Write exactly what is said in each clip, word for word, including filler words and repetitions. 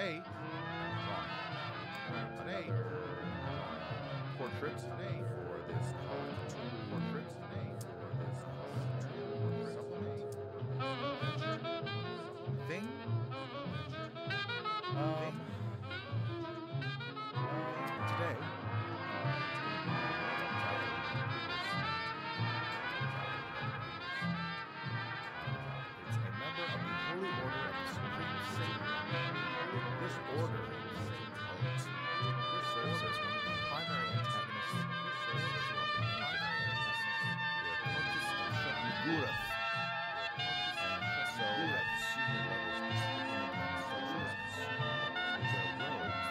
today, today, portrait today for this portrait today for this supplement thing. um, Um, today, it's a member of the Holy Order of the Supreme Satan. This order serves as one of the primary antagonists of the cultist of Shokugurath. And so at senior levels, such as their robes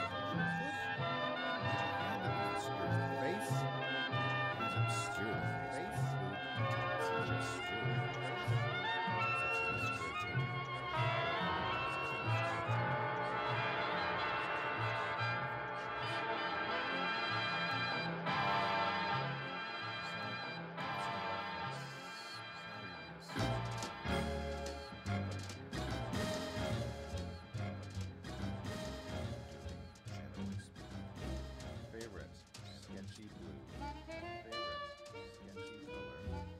obscure the face, these obscure the face, such as obscure the face, such as obscure the favorite sketchy blue, favorite sketchy color,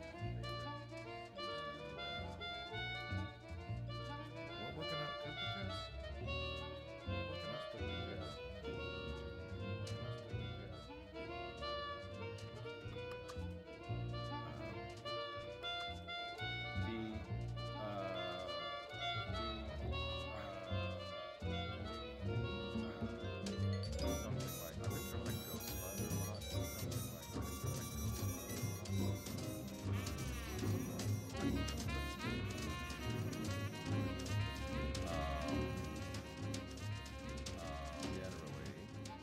favorite. What we're gonna do because what we're gonna do because the uh the uh something like I've been trying to ghost father a lot, something like I've been trying to ghost um uh generally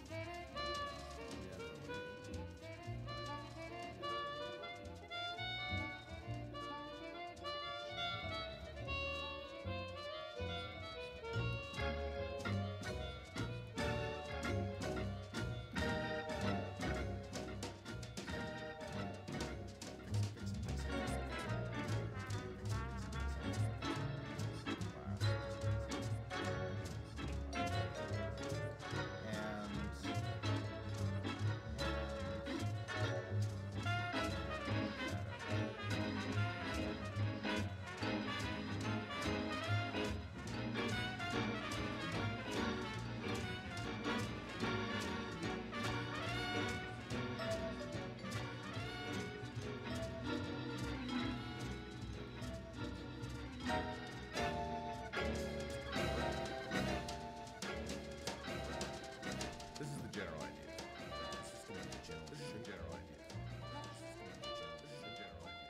this is the general idea. This is the general This is the general idea. This is the general idea.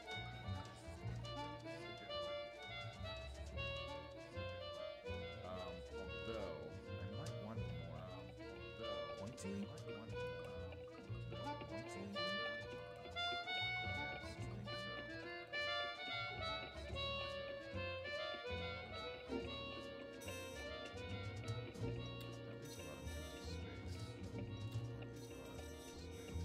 Um, although I might want more. Um, although pointy. I might want um, pointy. Yes, I think so. That leaves a lot of empty space. That leaves a lot of empty space.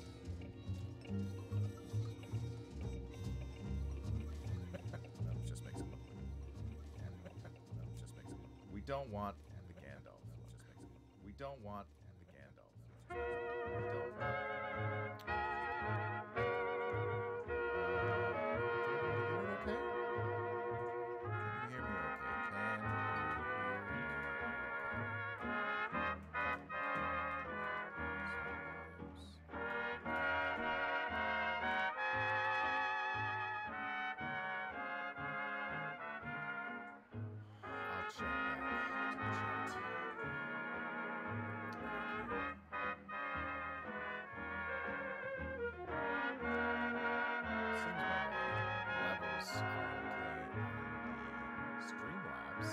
That just makes it look like. And that just makes it look. We don't want and the Gandalf. That just makes it look. We don't want and the Gandalf. We don't want. Uh, can everybody hear it okay? Can you hear me okay? Can you hear me I'll check back to chat. Seems my levels are okay on the Streamlabs.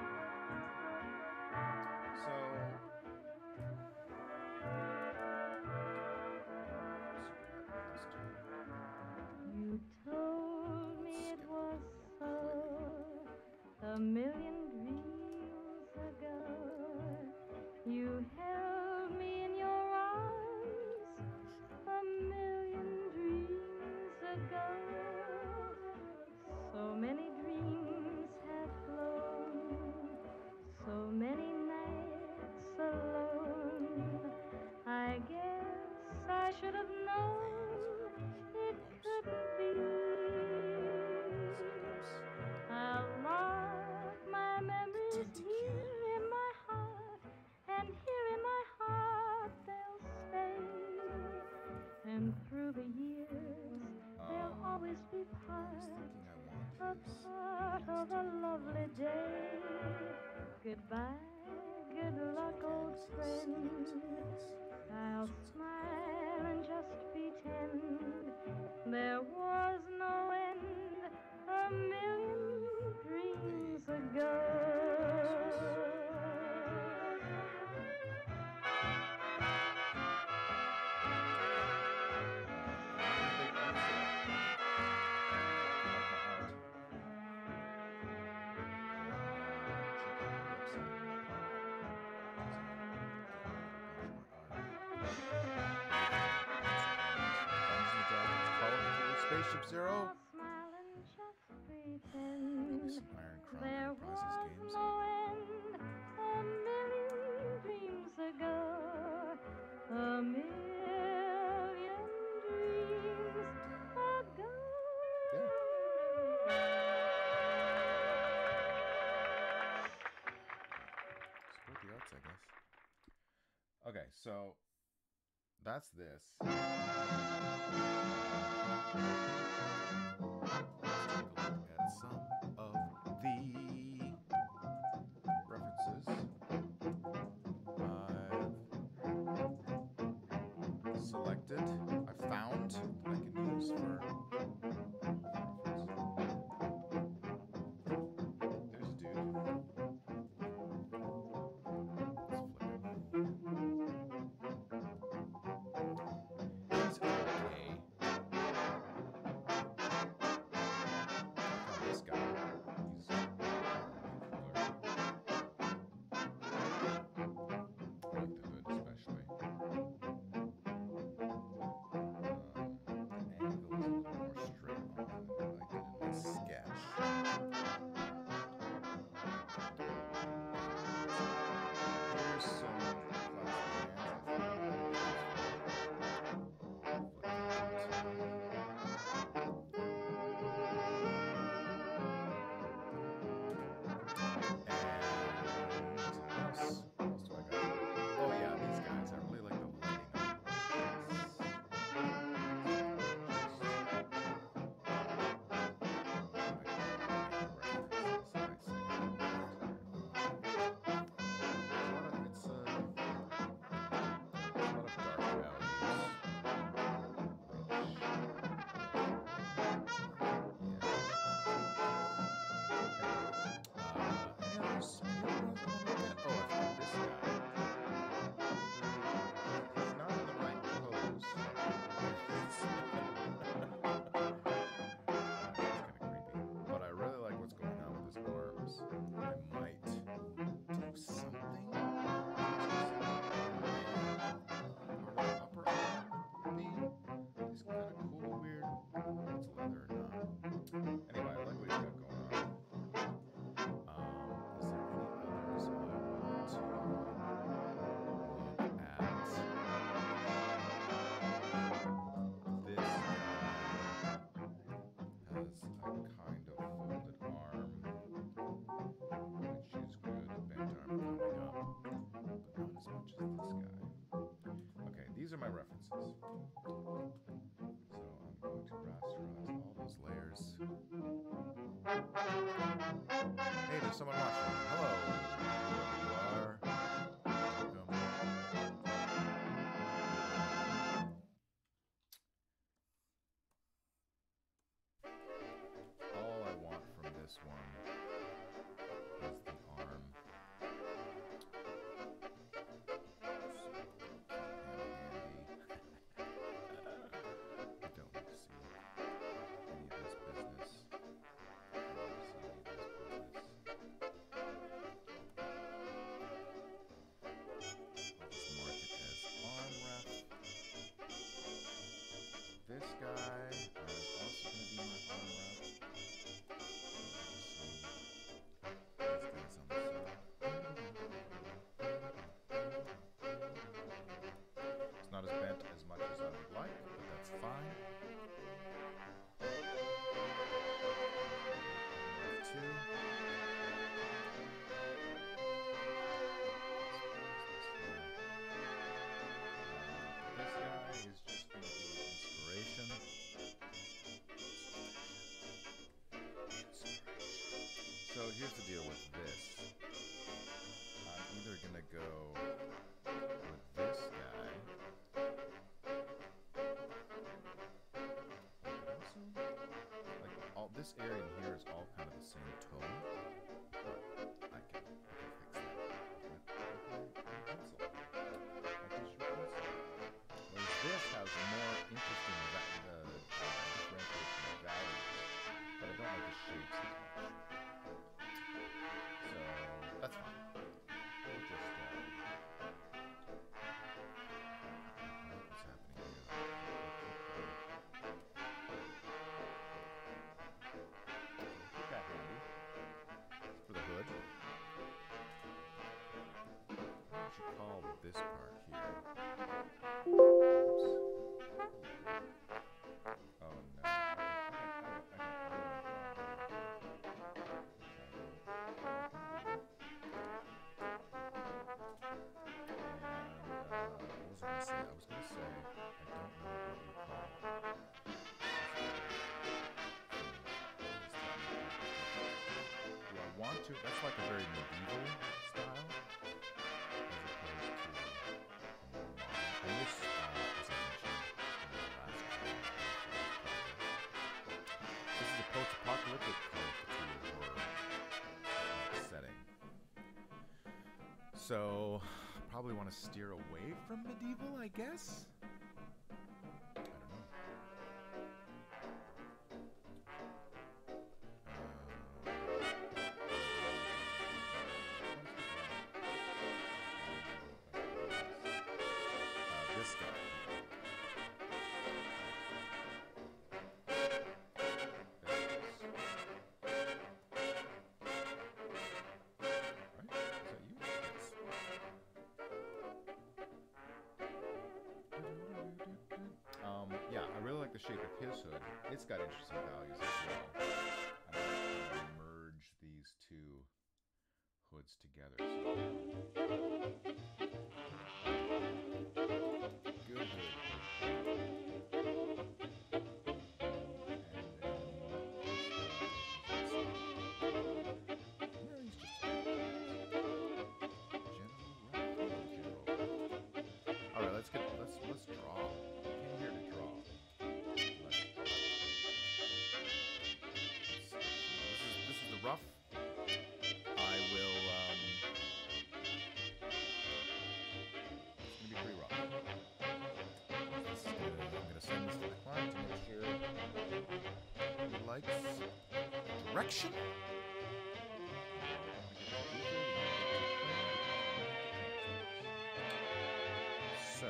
So You told me it was so a million dreams ago. You held me in your arms a million dreams ago. So many dreams have flown, so many nights a part of a lovely day. Goodbye, good luck, old friend. I'll smile and just pretend there was no end a million dreams ago. Spaceship Zero. Smile and just pretend Some Iron Crown there Enterprises was games. no end a million dreams ago. A million dreams ago. Yeah. Support the arts, I guess. Okay, so that's this. Let's take a look at some of the references I've selected, I've found that I can use for reference. There's a dude. Let's flip it. He's okay. This guy, he's cooler. I like the hood especially. Um, the angle is a little more straight on than what I did in my sketch. Here's some classic bands Oh yeah, these guys. I really like the lighting on It's a lot of dark values. These are my references. So I'm going to rasterize all those layers. Hey, there's someone watching. Hello, whoever you are. Welcome. All I want from this one is the arm. here's the deal with this. I'm either gonna go with this guy. Also, like all this area in here is all kind of the same tone, but I can, I can fix that with, with my pencil. My digital pencil. Whereas this has more interesting va- uh, differentiation of values, but I don't like the shapes as much. So that's fine. We'll just uh, what's happening here? Keep that handy for the hood. What should you call this part here? Oops. Oh no. I can, I can, I can, I was gonna say, I don't know what you call. Do I want to? That's like a very medieval style, as opposed to a more modern. And this, uh, as I mentioned in the last video, this is a post-apocalyptic Call of Cthulhu horror uh, setting. So, probably want to steer away from medieval, I guess? I don't know. Uh, this guy. Um, yeah, I really like the shape of his hood. It's got interesting values as well. I like to merge these two hoods together. Good hood. Alright, let's get let's let's draw. I came here to draw. Let's draw. This is this is the rough. I will um it's gonna be pretty rough. This is gonna, I'm gonna send this to the client to make sure he likes direction. So,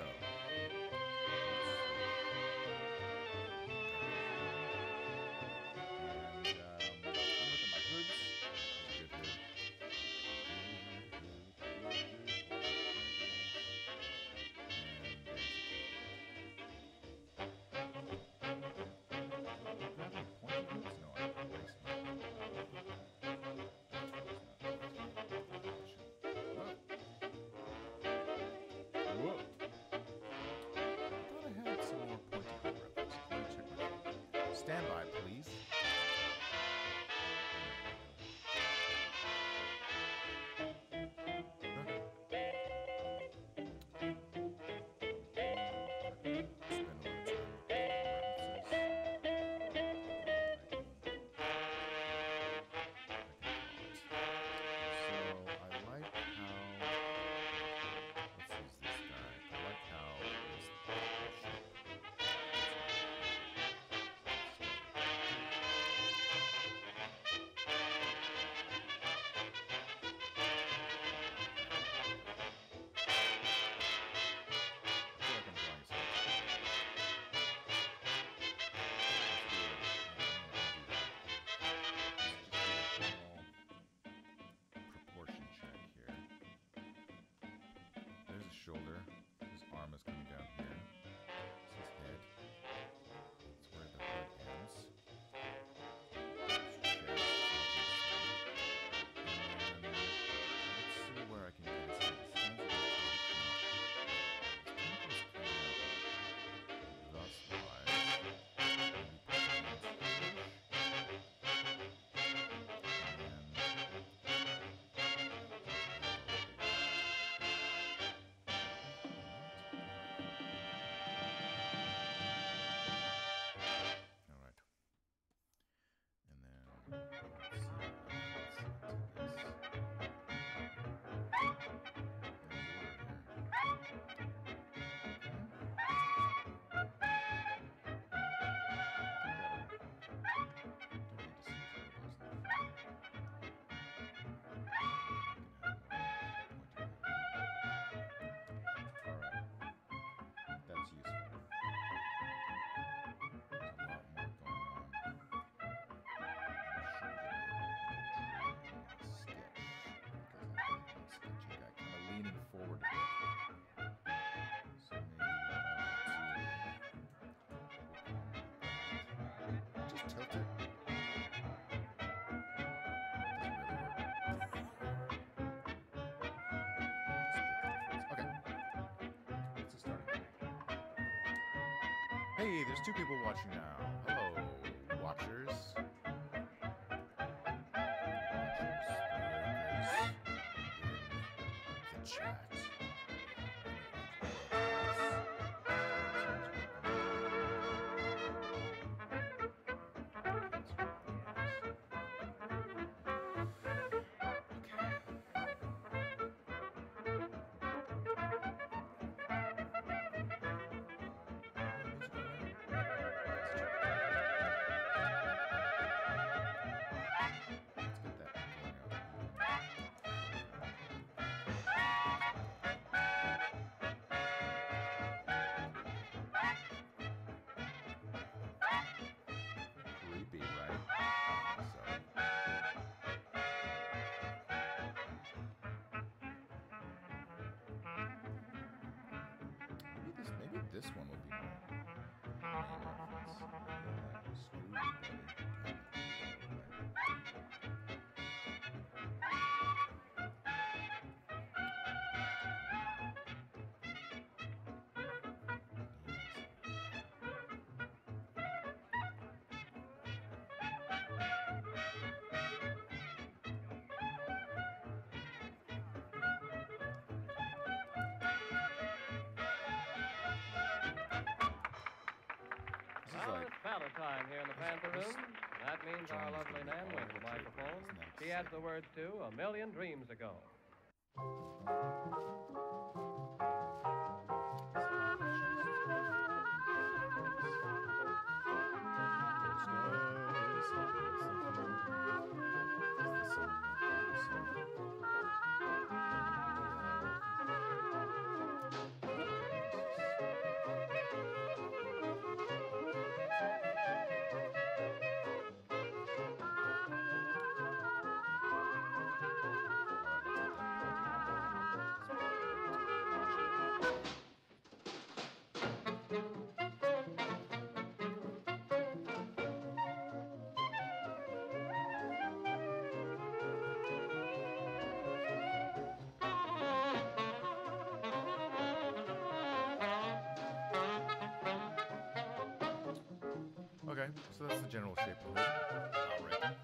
and um, I'm looking at my hoods. Good hood. Whoa. I thought I had some more pointy hood references. Let me check my phone. Stand by, please. tilt it. Okay. It's a starting point. Hey, there's two people watching now. Hello, watchers. Watchers, the chat. This one will be my main reference. Yeah, screw you, Well, it's battle time here in the Panther Room. That means our lovely Nan wins the microphone. She adds the words to A Million Dreams Ago. Okay, so that's the general shape of it. All right.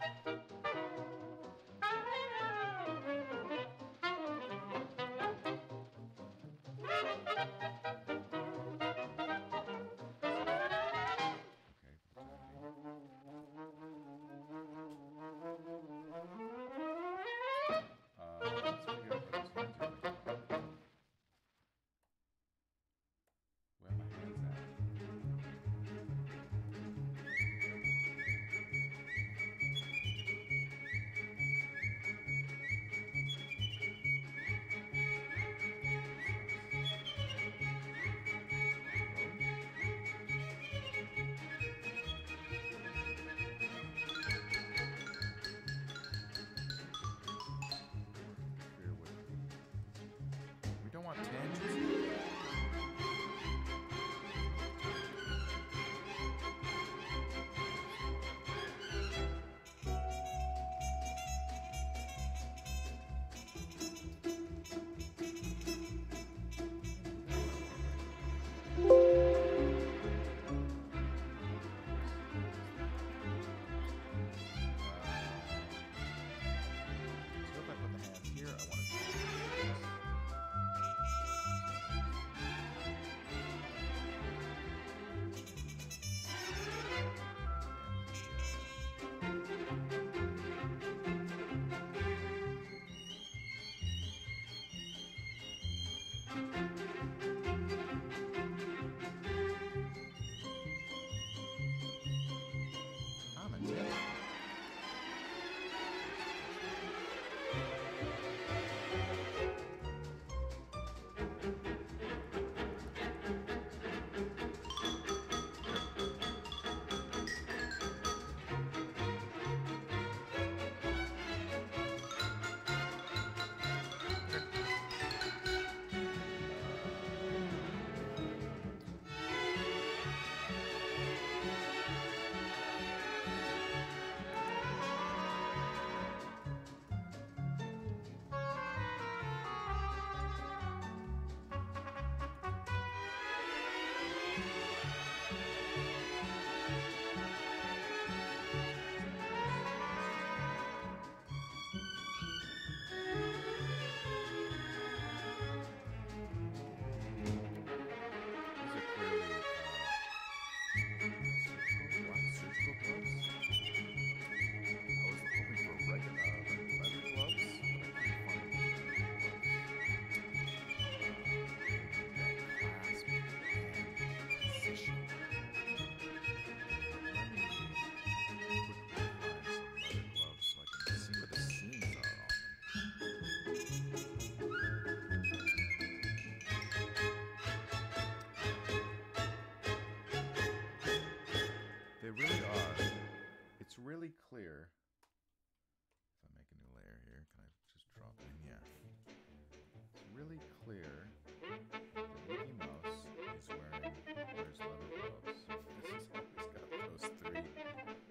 And yeah, it's really clear that Mickey Mouse is wearing wears leather gloves. This has always got those three things in the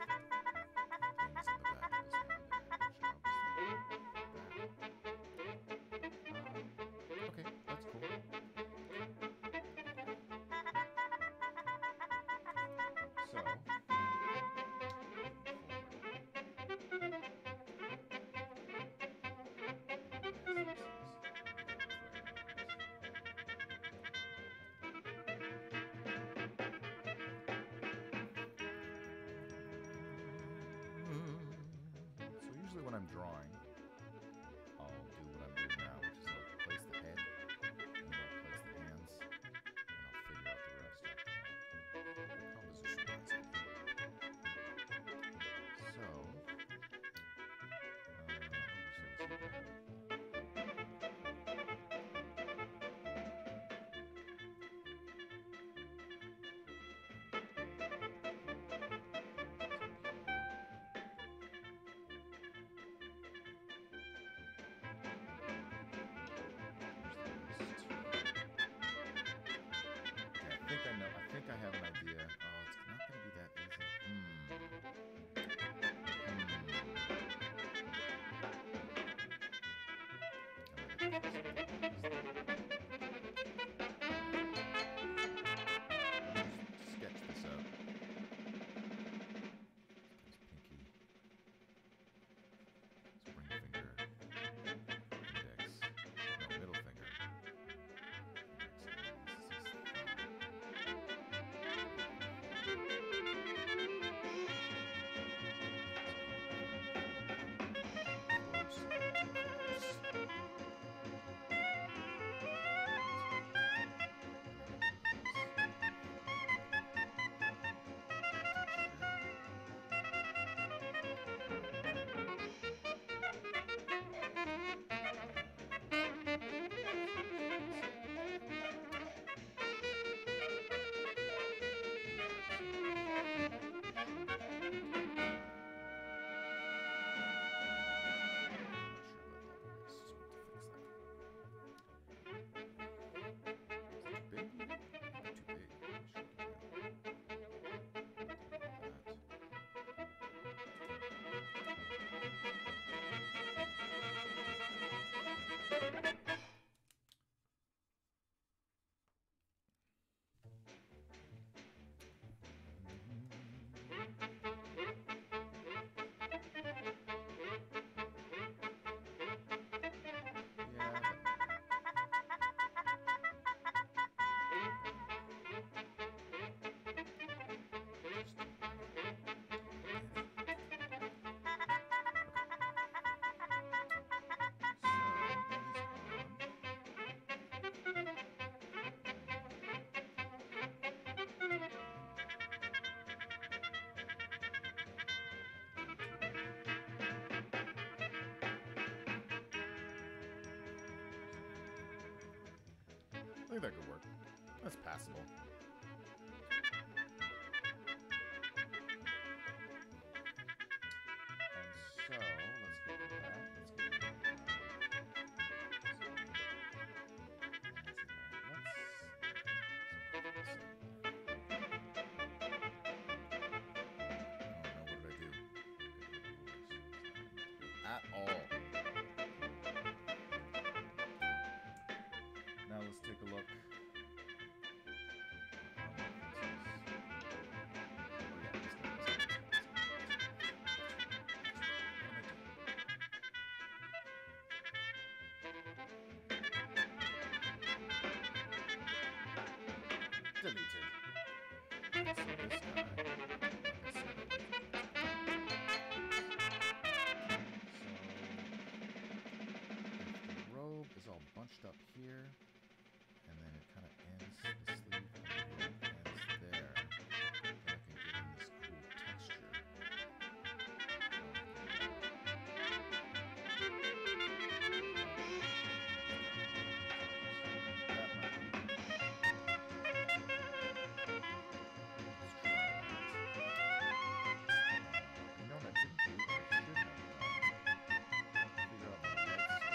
back of his hand there, which are obviously that. Um, okay, that's cool. So, so usually when I'm drawing, I'll do what I'm doing now, which is I'll place the head, and then I'll place the hands, and I'll figure out the rest after that. Composition-wise, I mean. So, uh, let me see what's in there. I think I know. I think I have an idea. Oh, it's not going to be that easy. Hmm. Hmm. Sketch this out. His pinky. His ring finger. Index. No, middle finger. I think that could work. That's passable. And so, let's get rid of that. Let's get rid of that. Let's... Oh no, what did I do? At all. Now let's take a look. Deleted. So this guy, like I said, so the robe is all bunched up here, and then it kind of ends, the sleeve of the robe ends there. Then I can get in this cool texture. You know what I didn't do, but I should have done? Figure out my light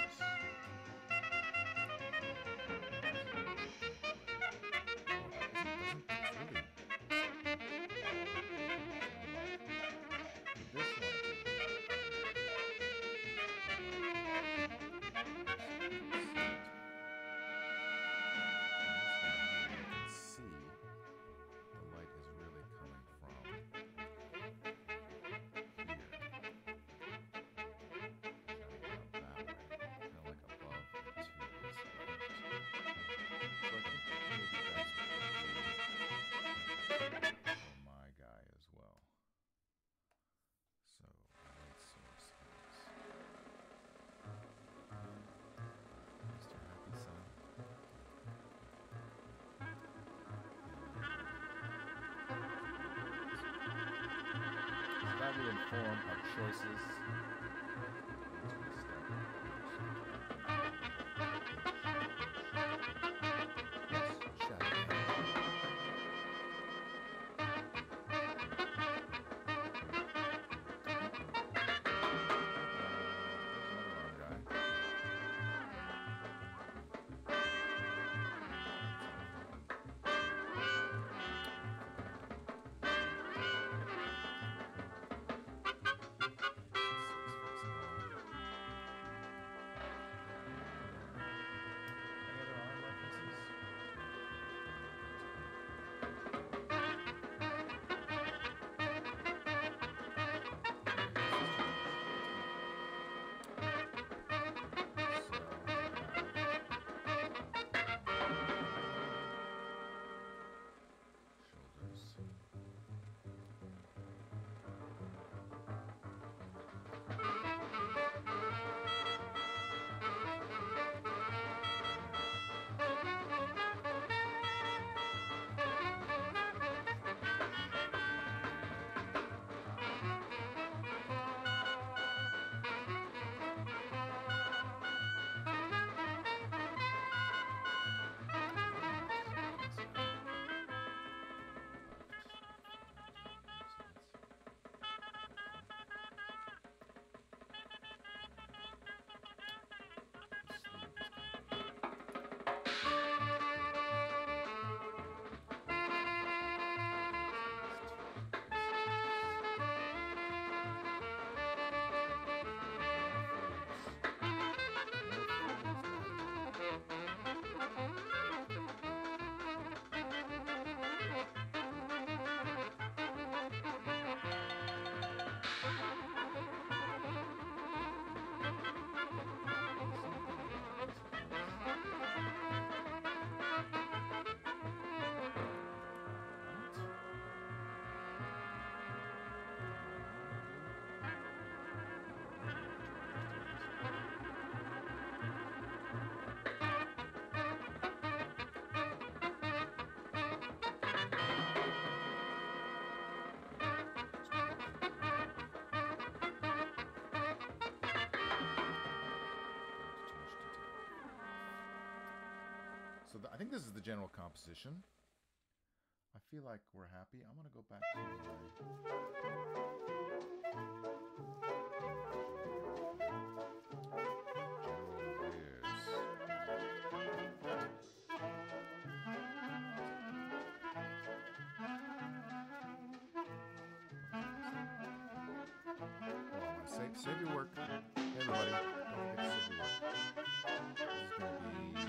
choices. So the, I think this is the general composition. I feel like we're happy. I'm gonna go back to my save, save your work. Hey everybody, don't forget to save your work. This is gonna be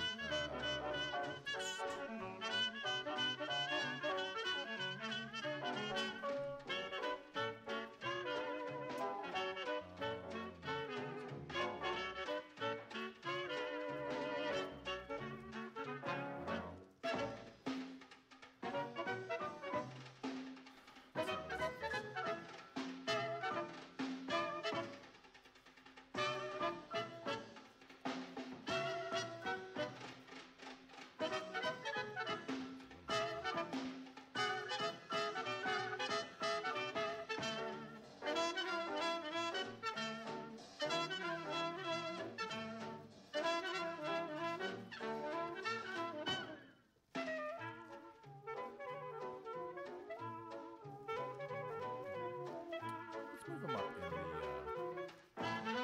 move them up in the, uh,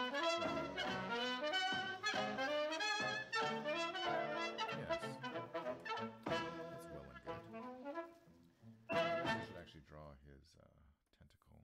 yes, that's well and good. I should actually draw his uh, tentacle.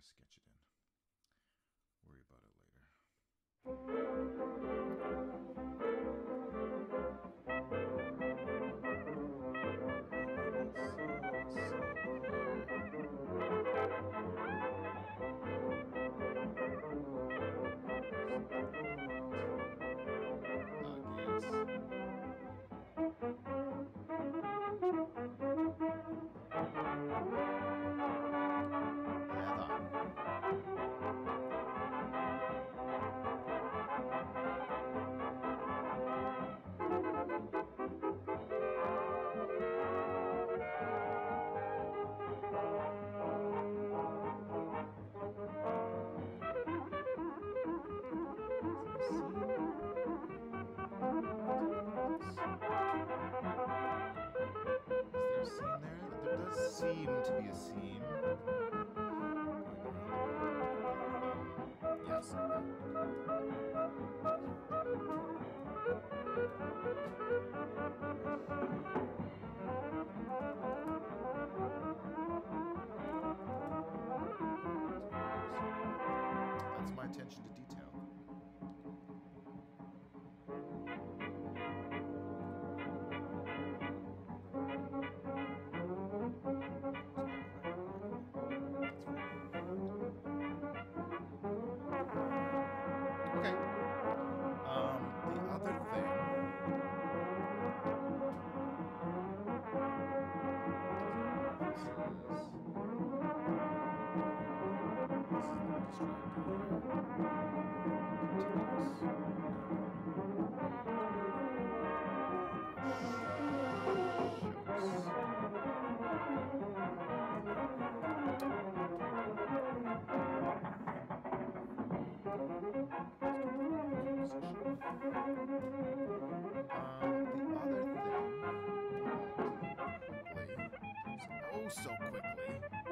sketch it in. Worry about it later. Seem to be a seam. Yes. That's my attention to detail. So quickly.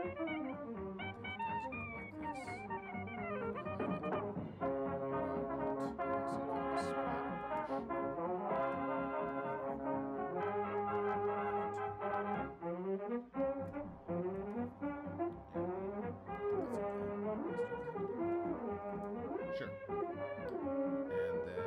Sure. And then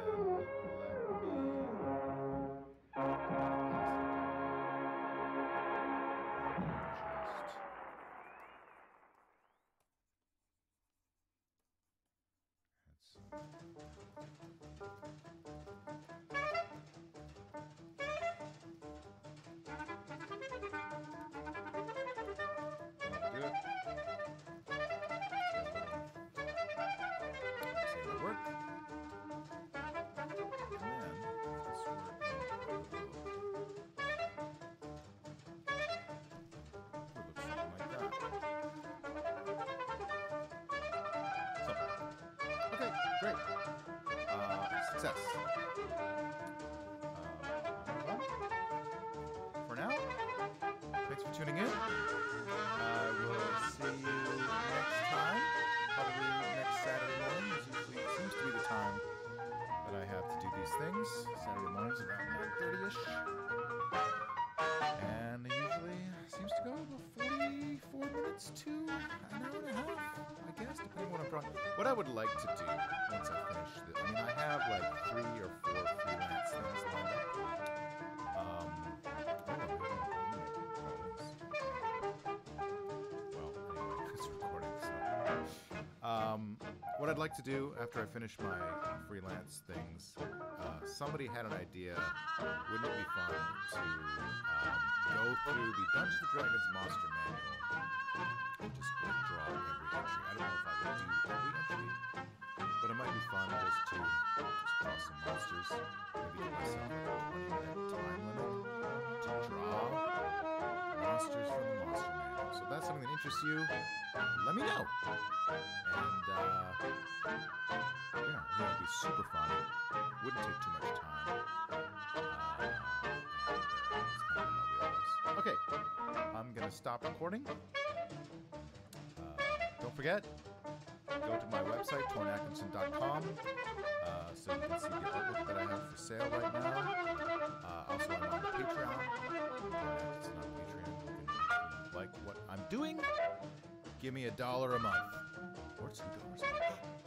great. Uh, success. Um, for now, thanks for tuning in. I uh, will see you next time. Probably next Saturday morning. Usually it seems to be the time that I have to do these things. Saturday mornings around nine thirty-ish. And it usually seems to go about forty-four minutes to an hour and a half, I guess, depending on what I'm drawing. What I would like to do once I finish this, I mean, I have like three or four freelance things lined up. Um, oh, well, anyway, it's recording, so. Um, what I'd like to do after I finish my freelance things, uh, somebody had an idea. Wouldn't it be fun to um, go through the Dungeons and Dragons Monster Manual and just like, draw every entry? I don't know if I would do every entry, but it might be fun just to just draw some monsters. Maybe give myself like a twenty minute time limit to draw monsters from the Monster Manual. So if that's something that interests you, let me know. And uh, yeah, I think it'd be super fun. Wouldn't take too much time. Uh, and uh, it's kind of in my wheelhouse. Okay, I'm gonna stop recording. Uh, don't forget, go to my website, torn atkinson dot com, uh, so you can see the artwork that I have for sale right now. Uh, also, I'm on Patreon. Torn Atkinson on Patreon. If you like what I'm doing, Give me a dollar a month. Or two dollars a month.